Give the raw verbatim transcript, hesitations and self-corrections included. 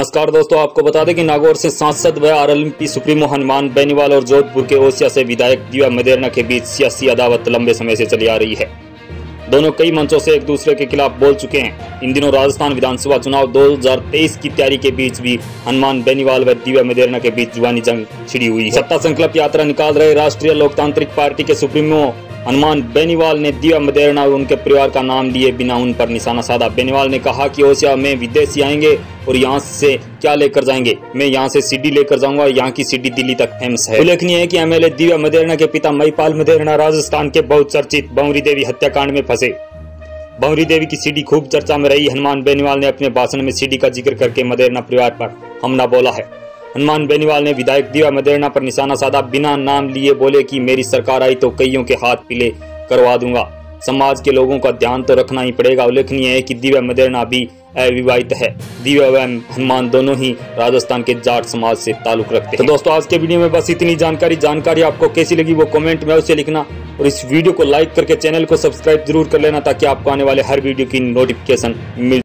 नमस्कार दोस्तों, आपको बता दें कि नागौर से सांसद व आरएलपी सुप्रीमो हनुमान बेनीवाल और जोधपुर के ओसिया से विधायक दिव्या मदेरणा के बीच सियासी अदावत लंबे समय से चली आ रही है। दोनों कई मंचों से एक दूसरे के खिलाफ बोल चुके हैं। इन दिनों राजस्थान विधानसभा चुनाव दो हज़ार तेईस की तैयारी के बीच भी हनुमान बेनीवाल व दिव्या मदेरणा के बीच जुबानी जंग छिड़ी हुई है। सत्ता संकल्प यात्रा निकाल रहे राष्ट्रीय लोकतांत्रिक पार्टी के सुप्रीमो हनुमान बेनीवाल ने दिव्या मदेरणा और उनके परिवार का नाम लिए बिना उन पर निशाना साधा। बेनीवाल ने कहा कि ओसिया में विदेशी आएंगे और यहाँ से क्या लेकर जाएंगे, मैं यहाँ से सीडी लेकर जाऊंगा, यहाँ की सीडी दिल्ली तक फेमस है। उल्लेखनीय है कि एमएलए दिव्या मदेरणा के पिता महिपाल मदेरणा राजस्थान के बहुचर्चित भंवरी देवी हत्याकांड में फंसे। भंवरी देवी की सीडी खूब चर्चा में रही। हनुमान बेनीवाल ने अपने भाषण में सीडी का जिक्र करके मदेरणा परिवार पर हमला बोला है। हनुमान बेनीवाल ने विधायक दिव्या मदेरणा पर निशाना साधा। बिना नाम लिए बोले कि मेरी सरकार आई तो कईयों के हाथ पीले करवा दूंगा। समाज के लोगों का ध्यान तो रखना ही पड़ेगा। उल्लेखनीय है कि दिव्या मदेरणा भी अविवाहित है। दिव्या व हनुमान दोनों ही राजस्थान के जाट समाज से ताल्लुक रखते हैं। तो दोस्तों, आज के वीडियो में बस इतनी जानकारी जानकारी आपको कैसी लगी वो कमेंट में अवश्य लिखना और इस वीडियो को लाइक करके चैनल को सब्सक्राइब जरूर कर लेना ताकि आपको आने वाले हर वीडियो की नोटिफिकेशन मिल